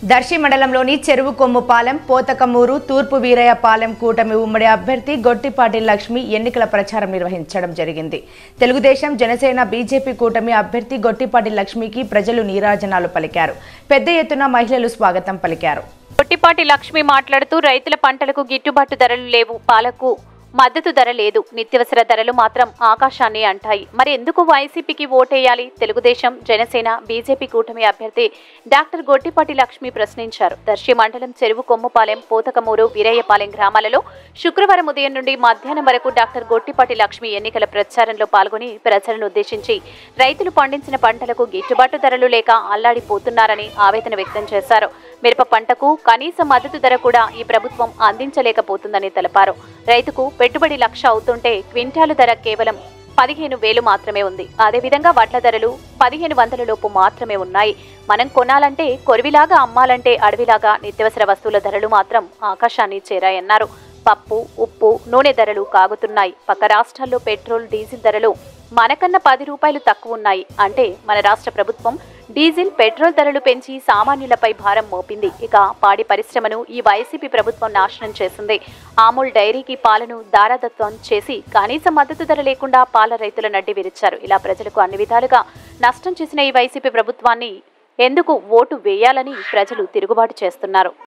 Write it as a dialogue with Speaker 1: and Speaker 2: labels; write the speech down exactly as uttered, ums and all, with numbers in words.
Speaker 1: దర్శి మండలంలోని చెరువు కొమ్ముపాలెం, పోతకమూరు, తూర్పు వీరయ్యపాలెం కూటమి ఉమ్మడి అభ్యర్థి గొట్టిపాటి లక్ష్మి ఎన్నికల ప్రచారం నిర్వహించడం జరిగింది. తెలుగుదేశం, జనసేన, బీజేపీ కూటమి అభ్యర్థి గొట్టిపాటి లక్ష్మికి ప్రజలు నీరాజనాలు పలికారు. పెద్ద ఎత్తున మహిళలు స్వాగతం పలికారు.
Speaker 2: గొట్టిపాటి లక్ష్మి మాట్లాడుతూ రైతుల పంటలకు గిట్టుబాటు ధరలు లేవు, పాలకు మద్దతు ధర లేదు, నిత్యవసర ధరలు మాత్రం ఆకాశాన్ని అంటాయి. మరి ఎందుకు వైసీపీకి ఓటేయాలి? తెలుగుదేశం, జనసేన, బీజేపీ కూటమి అభ్యర్థి డాక్టర్ గొట్టిపాటి లక్ష్మి ప్రశ్నించారు. దర్శి మండలం చెరువు కొమ్ముపాలెం, పోతకమూరు, వీరయ్యపాలెం గ్రామాలలో శుక్రవారం ఉదయం నుండి మధ్యాహ్నం వరకు డాక్టర్ గొట్టిపాటి లక్ష్మి ఎన్నికల ప్రచారంలో పాల్గొని ప్రజలను ఉద్దేశించి రైతులు పండించిన పంటలకు గిట్టుబాటు ధరలు లేక అల్లాడిపోతున్నారని ఆవేదన వ్యక్తం చేశారు. మిరప పంటకు కనీస మద్దతు ధర కూడా ఈ ప్రభుత్వం అందించలేకపోతుందని తెలిపారు. రైతుకు పెట్టుబడి లక్ష అవుతుంటే క్వింటాలు ధర కేవలం పదిహేను వేలు మాత్రమే ఉంది. అదేవిధంగా వడ్ల ధరలు పదిహేను వందల లోపు మాత్రమే ఉన్నాయి. మనం కొనాలంటే కొరివిలాగా, అమ్మాలంటే అడవిలాగా నిత్యవసర వస్తువుల ధరలు మాత్రం ఆకాశాన్ని చేరాయన్నారు. పప్పు, ఉప్పు, నూనె ధరలు కాగుతున్నాయి. పక్క రాష్ట్రాల్లో పెట్రోల్, డీజిల్ ధరలు మనకన్నా పది రూపాయలు తక్కువ ఉన్నాయి. అంటే మన రాష్ట్ర ప్రభుత్వం డీజిల్, పెట్రోల్ ధరలు పెంచి సామాన్యులపై భారం మోపింది. ఇక పాడి పరిశ్రమను ఈ వైసీపీ ప్రభుత్వం నాశనం చేసింది. అమూల్ డైరీకి పాలను దారాదత్వం చేసి కనీస మద్దతు ధర లేకుండా పాల రైతుల నడ్డి విరిచారు. ఇలా ప్రజలకు అన్ని విధాలుగా నష్టం చేసిన ఈ వైసీపీ ప్రభుత్వాన్ని ఎందుకు ఓటు వేయాలని ప్రజలు తిరుగుబాటు చేస్తున్నారు.